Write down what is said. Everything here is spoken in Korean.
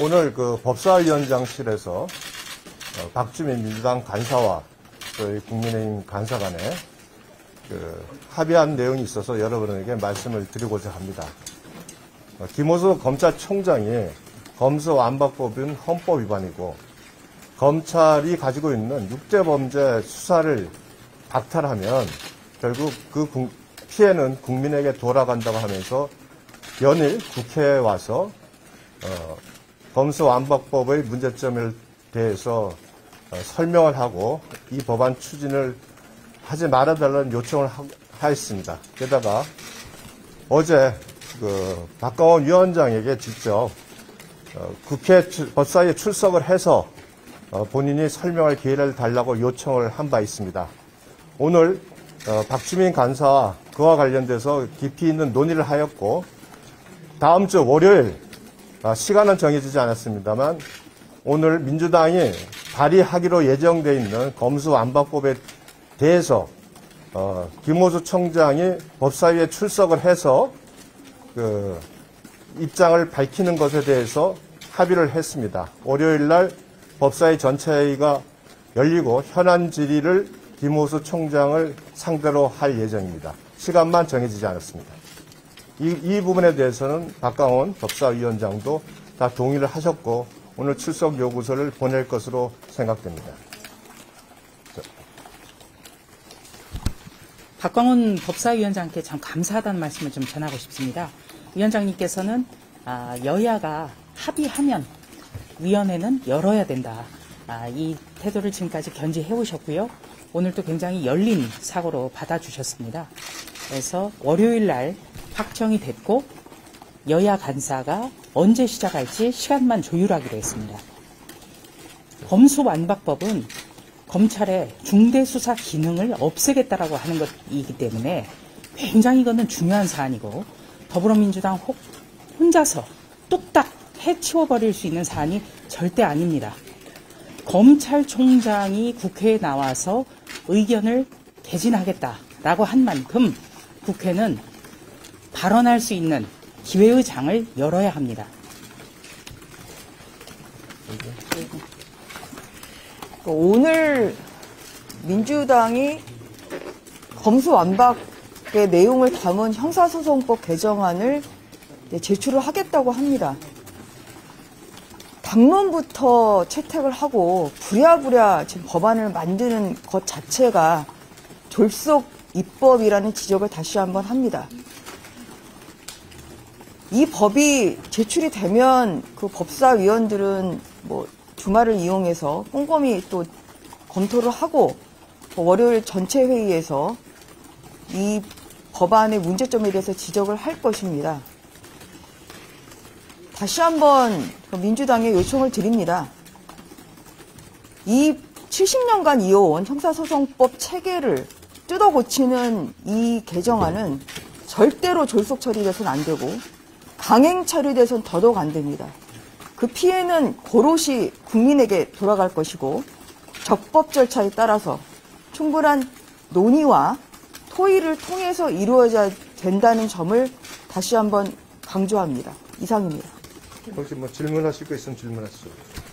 오늘 그 법사위원장실에서 박주민 민주당 간사와 저희 국민의힘 간사 간에 그 합의한 내용이 있어서 여러분에게 말씀을 드리고자 합니다. 김호수 검찰총장이 검수완박법은 헌법 위반이고 검찰이 가지고 있는 육대범죄 수사를 박탈하면 결국 그 피해는 국민에게 돌아간다고 하면서 연일 국회에 와서 검수완박법의 문제점에 대해서 설명을 하고 이 법안 추진을 하지 말아달라는 요청을 하였습니다. 게다가 어제 그 박강원 위원장에게 직접 국회 법사위에 출석을 해서 본인이 설명할 기회를 달라고 요청을 한 바 있습니다. 오늘 박주민 간사와 그와 관련돼서 깊이 있는 논의를 하였고 다음 주 월요일 시간은 정해지지 않았습니다만 오늘 민주당이 발의하기로 예정되어 있는 검수완박법에 대해서 김호수 총장이 법사위에 출석을 해서 그 입장을 밝히는 것에 대해서 합의를 했습니다. 월요일 날 법사위 전체회의가 열리고 현안 질의를 김호수 총장을 상대로 할 예정입니다. 시간만 정해지지 않았습니다. 이 부분에 대해서는 박강원 법사위원장도 다 동의를 하셨고 오늘 출석 요구서를 보낼 것으로 생각됩니다. 박광원 법사위원장께 참 감사하다는 말씀을 좀 전하고 싶습니다. 위원장님께서는 여야가 합의하면 위원회는 열어야 된다. 이 태도를 지금까지 견지해 오셨고요. 오늘도 굉장히 열린 사고로 받아주셨습니다. 그래서 월요일 날 확정이 됐고 여야 간사가 언제 시작할지 시간만 조율하기로 했습니다. 검수완박법은 검찰의 중대수사 기능을 없애겠다라고 하는 것이기 때문에 굉장히 이거는 중요한 사안이고 더불어민주당 혼자서 뚝딱 해치워버릴 수 있는 사안이 절대 아닙니다. 검찰총장이 국회에 나와서 의견을 개진하겠다라고 한 만큼 국회는 발언할 수 있는 기회의 장을 열어야 합니다. 오늘 민주당이 검수완박의 내용을 담은 형사소송법 개정안을 제출을 하겠다고 합니다. 당론부터 채택을 하고 부랴부랴 지금 법안을 만드는 것 자체가 졸속 입법이라는 지적을 다시 한번 합니다. 이 법이 제출이 되면 그 법사위원들은 뭐 주말을 이용해서 꼼꼼히 또 검토를 하고 월요일 전체 회의에서 이 법안의 문제점에 대해서 지적을 할 것입니다. 다시 한번 민주당에 요청을 드립니다. 이 70년간 이어온 형사소송법 체계를 뜯어고치는 이 개정안은 절대로 졸속 처리돼서는 안 되고 강행 처리돼서는 더더욱 안 됩니다. 그 피해는 고롯이 국민에게 돌아갈 것이고 적법 절차에 따라서 충분한 논의와 토의를 통해서 이루어져야 된다는 점을 다시 한번 강조합니다. 이상입니다. 혹시 뭐 질문하실 거 있으면 질문하시죠.